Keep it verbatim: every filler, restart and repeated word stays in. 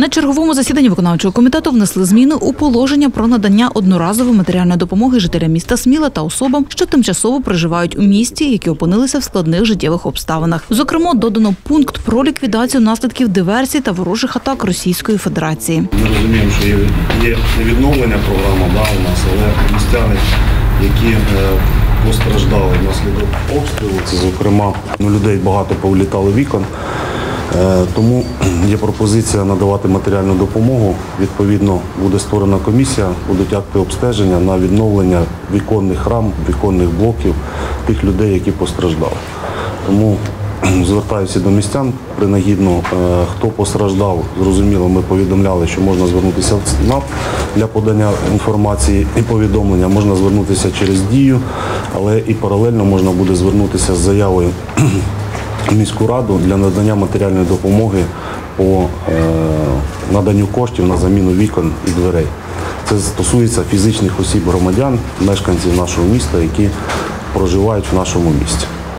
На черговому засіданні виконавчого комітету внесли зміни у положення про надання одноразової матеріальної допомоги жителям міста Сміла та особам, що тимчасово проживають у місті, які опинилися в складних життєвих обставинах. Зокрема, додано пункт про ліквідацію наслідків диверсій та ворожих атак Російської Федерації. Ми розуміємо, що є відновлення програми, да, у нас, але містяни, які постраждали внаслідок обстрілу, це, зокрема, у людей багато повилітало вікон. Тому є пропозиція надавати матеріальну допомогу. Відповідно, буде створена комісія, будуть акти обстеження на відновлення віконних рам, віконних блоків тих людей, які постраждали. Тому звертаюся до містян принагідно, хто постраждав, зрозуміло, ми повідомляли, що можна звернутися в ЦНАП для подання інформації і повідомлення, можна звернутися через Дію, але і паралельно можна буде звернутися з заявою в міську раду для надання матеріальної допомоги по е, наданню коштів на заміну вікон і дверей. Це стосується фізичних осіб громадян, мешканців нашого міста, які проживають в нашому місті.